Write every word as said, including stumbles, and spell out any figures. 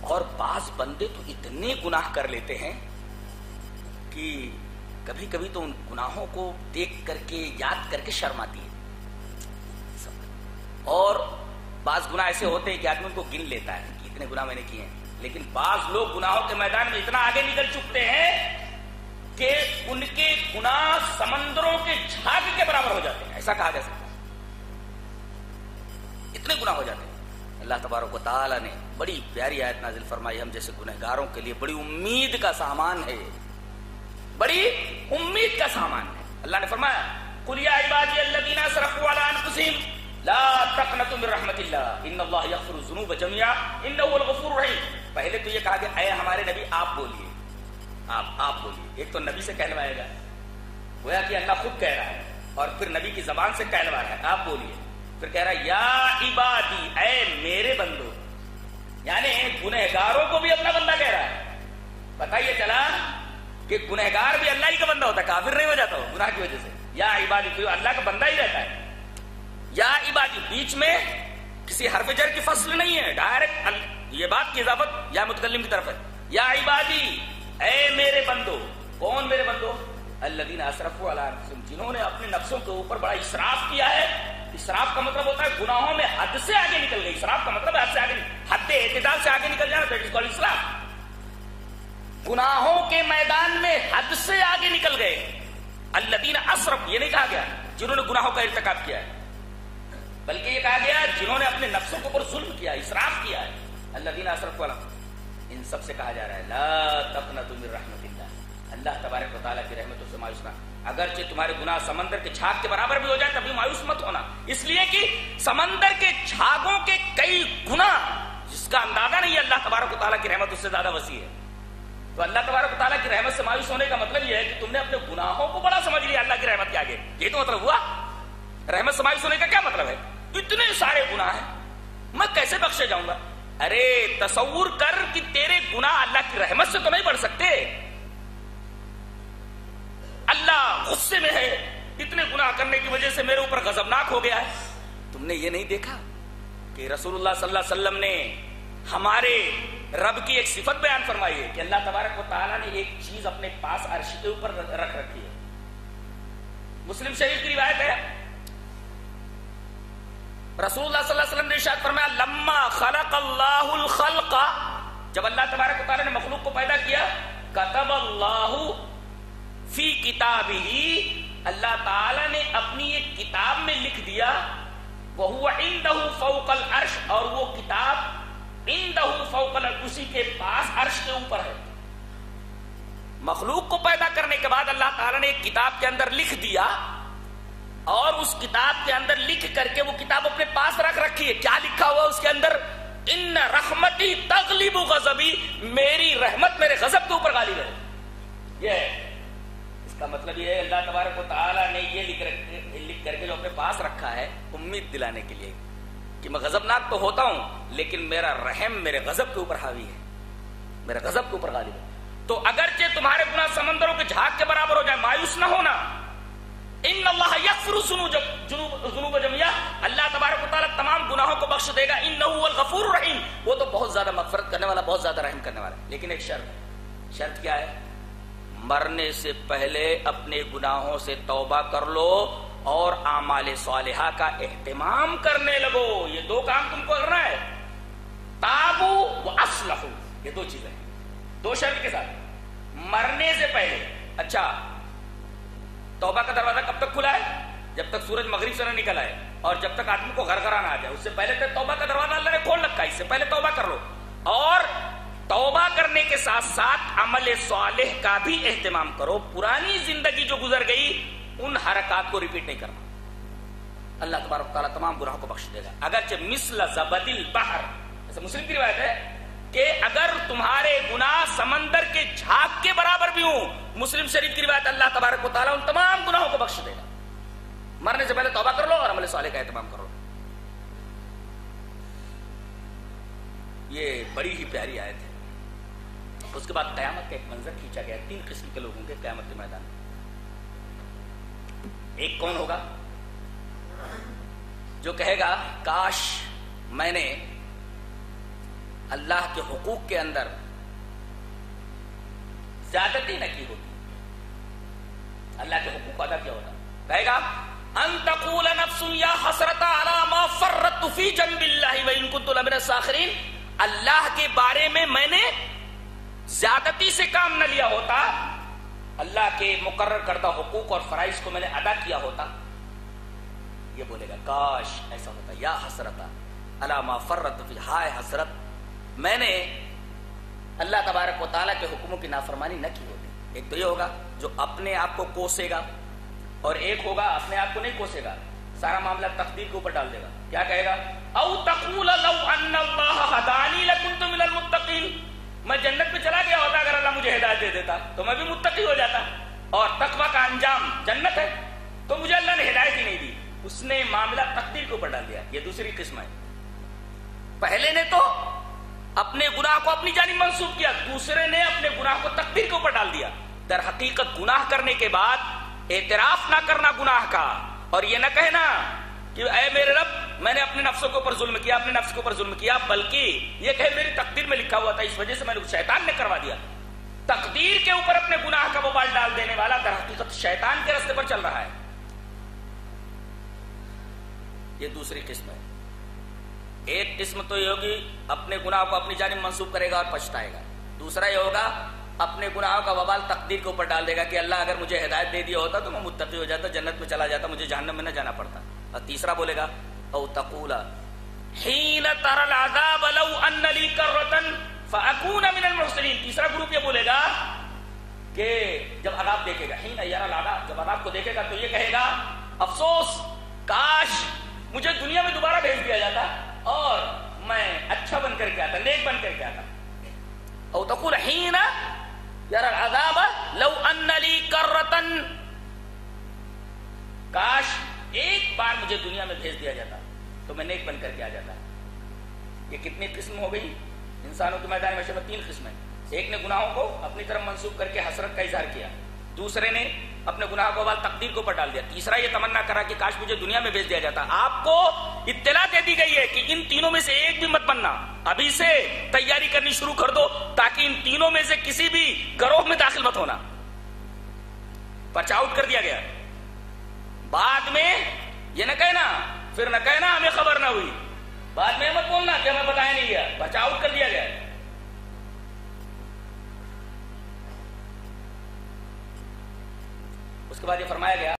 اور بعض بندے تو اتنے گناہ کر لیتے ہیں کہ کبھی کبھی تو ان گناہوں کو دیکھ کر کے یاد کر کے شرم آتی ہے. اور بعض گناہ ایسے ہوتے ہیں کہ آدمی ان کو گن لیتا ہے کہ اتنے گناہ میں نے کیے ہیں، لیکن بعض لوگ گناہوں کے میدان میں اتنا آگے نکل چکتے ہیں کہ ان کے گناہ سمندروں کے جھاگ کے برابر ہو جاتے ہیں. ایسا کہا جا سکتا ہے، اتنے گناہ ہو جاتے ہیں. اللہ تبارک و تعالی نے بڑی پیاری آیت نازل فرمائی، ہم جیسے گنہگاروں کے لیے بڑی امید کا سامان ہے، بڑی امید کا سامان ہے. اللہ نے فرمایا قل یا عبادی الذین اسرفوا علی انفسہم لا تقنطوا من رحمت اللہ ان اللہ یغفر الذنوب جميعا انہ هو الغفور الرحیم. پہلے تو یہ کہا کہ اے ہمارے نبی آپ بولیے، آپ آپ بولیے. ایک تو نبی سے کہلوایا گا، گویا کہ اللہ خود کہہ رہا ہے، اور پھر نبی کی زبان سے کہلوا رہا ہے آپ بولیے. پھر کہہ رہا ہے یا عبادی، اے میرے بندو، یعنی گنہگاروں کو بھی اپنا بندہ کہہ رہا ہے. پتہ یہ چلا کہ گنہگار بھی اللہ ہی کا بندہ ہوتا ہے، کافر نہیں ہو جاتا ہو گناہ کی وجہ سے. یا عبادی، کوئی اللہ کا بندہ ہی رہتا ہے. یا عبادی بیچ میں کسی حرف جر کی فصل نہیں ہے، ڈائریکٹ یہ بات کی اضافت یا متکلم کی طرف ہے. یا عبادی، اے میرے بندو. کون میرے بندو؟ الذین اسرفوا علی انفسہم، جنہوں نے اپنے نفسوں کے اوپر بڑا اسراف کیا ہے. اسراف کا مطلب ہوتا ہے گناہوں میں حد سے آگے نکل گئی. اسراف کا مطلب ہے حد سے آگے، حد اعتدال سے آگے نکل جانا، دیٹ از کالڈ اسراف. گناہوں کے میدان میں حد سے آگے نکل گئے. الذین اسرف، یہ نہیں کہا گیا جنہوں نے گناہوں کا ارتکاب کیا ہے، بلکہ یہ کہا گیا جنہوں نے اپنے نفسوں کے اوپر ظلم کیا، اسراف کیا ہے. الذین اسرفوا، ان سب سے کہا جا رہا ہے لا تقنطوا من رحمت اللہ، اللہ تبارک و تعالیٰ کی رحمتوں سے مایوس نہ. اگرچہ تمہارے گناہ سمندر کے جھاگ کے برابر بھی ہو جائے تبھی مایوس مت ہونا، اس لیے کہ سمندر کے جھاگوں کے کئی گناہ جس کا اندازہ نہیں ہے اللہ تبارک و تعالیٰ کی رحمت اس سے زیادہ وسیع ہے. تو اللہ تبارک و تعالیٰ کی رحمت سے مایوس ہونے کا مطلب یہ ہے کہ تم نے اپنے گناہوں کو بڑا سمجھ لیا اللہ کی رحمت کے آگے. یہ تو مطلب ہوا. رحمت سے مایوس ہونے کا کیا مطلب ہے؟ اتنے سارے گناہ ہیں، میں کیسے بخشے جاؤں گا؟ ارے تصور کر کہ تیرے گناہ اللہ کی رحمت سے تو نہیں بڑھ سکتے. اللہ غصے میں ہے، اتنے گناہ کرنے کی وجہ سے میرے اوپر غضبناک ہو گیا ہے. تم نے یہ نہیں دیکھا کہ رسول اللہ صلی اللہ علیہ وسلم نے ہمارے رب کی ایک صفت بیان فرمائی ہے کہ اللہ تبارک و تعالیٰ نے ایک چیز اپنے پاس عرش کے اوپر رکھ رکھی ہے. مسلم شریف کی روایت ہے، رسول اللہ صلی اللہ علیہ وسلم نے ارشاد فرمایا لما خلق اللہ الخلق، جب اللہ تبارک و تعالیٰ نے مخلوق کو پیدا کیا، کتب اللہ فی کتابہ، اللہ تعالیٰ نے اپنی ایک کتاب میں لکھ دیا، وہو عندہ فوق العرش، اور وہ کتاب عندہ فوق العرش، اسی کے پاس عرش کے اوپر ہے. مخلوق کو پیدا کرنے کے بعد اللہ تعالیٰ نے ایک کتاب کے اندر لکھ دیا، اور اس کتاب کے اندر لکھ کر کے وہ کتاب اپنے پاس رکھ رکھی ہے. کیا لکھا ہوا اس کے اندر؟ ان رحمتی تغلب غضبی، میری رحمت میرے غضب کے اوپر غالب ہے. یہ اس کا مطلب یہ ہے اللہ تبارک و تعالیٰ نے یہ لکھ لکھ کر کے جو اپنے پاس رکھا ہے امید دلانے کے لیے کہ میں غضبناک تو ہوتا ہوں لیکن میرا رحم میرے غضب کے اوپر حاوی ہے، میرے غضب کے اوپر غالب ہے. تو اگرچہ تمہارے گناہ سمندروں کے جھاگ کے برابر ہو جائے، مایوس نہ ہونا. ان اللہ یغفر الذنوب جميعا، اللہ تبارک و تعالیٰ تمام گناہوں کو بخش دے گا. انہ هو الغفور الرحیم، وہ تو بہت زیادہ مغفرت کرنے والا، بہت زیادہ رحم کرنے والا. لیکن ایک شرط، شرط کیا ہے؟ مرنے سے پہلے اپنے گناہوں سے توبہ کر لو اور اعمال صالحہ کا اہتمام کرنے لگو. یہ دو کام تم کو کرنا ہے، تابو و اصلحوا، یہ دو چیزیں دو شرط کے ساتھ. مرنے سے پہلے، اچھا توبہ کا دروازہ کب تک کھلا ہے؟ جب تک سورج مغرب سے نہ نکل آئے اور جب تک آدمی کو غرغرہ نہ آ جائے. اس سے پہلے تک توبہ کا دروازہ اللہ نے کھول رکھا ہے، اس سے پہلے توبہ کر لو. اور توبہ کرنے کے ساتھ ساتھ عمل صالح کا بھی اہتمام کرو. پرانی زندگی جو گزر گئی ان حرکات کو ریپیٹ نہیں کرنا. اللہ تبارک و تعالیٰ تمام گناہوں کو بخش دے گا. اگرچہ مثل زبد البحر، ایسا مسلم کی روایت ہے کہ اگر تمہارے گناہ سمندر کے جھاگ کے برابر بھی ہوں، مسلم شریف کی روایت، اللہ تبارک و تعالیٰ ان تمام گناہوں کو بخش دے گا. مرنے سے پہلے توبہ کر لو اور عمل صالح کا اہتمام کرو. یہ بڑی ہی پیاری آیت ہے. اس کے بعد قیامت کا ایک منظر کھینچا گیا. تین قسم کے لوگوں کے قیامت کے میدان میں. ایک کون ہوگا؟ جو کہے گا کاش میں نے اللہ کے حقوق کے اندر زیادتی نہ کی ہوتی، اللہ کے حقوق ادا کیا ہوتا، کہے گا ان تقول نفس یا حسرت علی ما فرطت فی جنب اللہ وان کنت لمن الساخرین، اللہ کے بارے میں میں نے زیادتی سے کام نہ لیا ہوتا، اللہ کے مقرر کردہ حقوق اور فرائض کو میں نے ادا کیا ہوتا، یہ بولے گا کاش ایسا ہوتا، یا حسرت علی ما فرطت فی، ہائے حسرت میں نے اللہ تبارک و تعالیٰ کے حکموں کی نافرمانی نہ کی ہوتی۔ ایک تو یہ ہوگا جو اپنے آپ کو کوسے گا، اور ایک ہوگا اپنے آپ کو نہیں کوسے گا، سارا معاملہ تقدیر کے اوپر ڈال دے گا، کیا کہے گا او تقول لو ان اللہ ہدانی لکنت من المتقین، میں جنت میں چلا گیا ہوتا اگر اللہ مجھے ہدایت دے دیتا تو میں بھی متقی ہو جاتا، اور تقویٰ کا انجام جنت ہے، تو مجھے اللہ نے ہدایت ہی نہیں دی، اس نے معاملہ تقدیر کے اوپر ڈال دیا۔ یہ دوسری قسم ہے، پہلے نے تو اپنے گناہ کو اپنی جانب منسوب کیا، دوسرے نے اپنے گناہ کو تقدیر کے اوپر ڈال دیا۔ در حقیقت گناہ کرنے کے بعد اعتراف نہ کرنا گناہ کا، اور یہ نہ کہنا کہ اے میرے رب میں نے اپنے نفسوں کے اوپر ظلم کیا، اپنے نفس کے اوپر ظلم کیا، بلکہ یہ کہے میری تقدیر میں لکھا ہوا تھا اس وجہ سے میں نے شیطان نے کروا دیا۔ تقدیر کے اوپر اپنے گناہ کا وبال ڈال دینے والا در حقیقت شیطان کے راستے پر چل رہا ہے۔ یہ دوسری قسم ہے۔ ایک قسم تو یہ ہوگی اپنے گناہ کو اپنی جانب منسوب کرے گا اور پچھتائے گا، دوسرا یہ ہوگا اپنے گناہوں کا وبال تقدیر کے اوپر ڈال دے گا کہ اللہ اگر مجھے ہدایت دے دیا ہوتا تو میں متقی ہو جاتا، جنت میں چلا جاتا، مجھے جہنم میں نہ جانا پڑتا۔ اور تیسرا بولے گا او تقول حین تری العذاب لو ان لی کرۃ فاکون من المحسنین، تیسرا گروپ یہ بولے گا کہ جب عذاب دیکھے گا، حین یری العذاب، جب عذاب کو دیکھے گا تو یہ کہے گا افسوس کاش مجھے دنیا میں دوبارہ بھیج دیا جاتا اور میں اچھا بن کر کے آتا، نیک بن کر کے آتا۔ او تقول حین یری العذاب لو ان لی کرۃ، کاش ایک بار مجھے دنیا میں بھیج دیا جاتا تو میں نیک بن کر کے آ جاتا۔ یہ کتنی قسم ہو گئی انسانوں کے میدان میں؟ تین قسمیں، ایک نے گناہوں کو اپنی طرف منسوب کر کے حسرت کا اظہار کیا، دوسرے نے اپنے گناہ کو بال تقدیر کے اوپر ڈال دیا، تیسرا یہ تمنا کرا کہ کاش مجھے دنیا میں بھیج دیا جاتا۔ آپ کو اطلاع دے دی گئی ہے کہ ان تینوں میں سے ایک بھی مت بننا، ابھی سے تیاری کرنی شروع کر دو تاکہ ان تینوں میں سے کسی بھی گروہ میں داخل مت ہونا۔ پرچہ آؤٹ کر دیا گیا، بعد میں یہ نہ کہنا، پھر نہ کہنا ہمیں خبر نہ ہوئی، بعد میں مت بولنا کہ ہمیں بتایا نہیں گیا، پرچہ آؤٹ کر دیا گیا۔ اس کے بعد یہ فرمایا گیا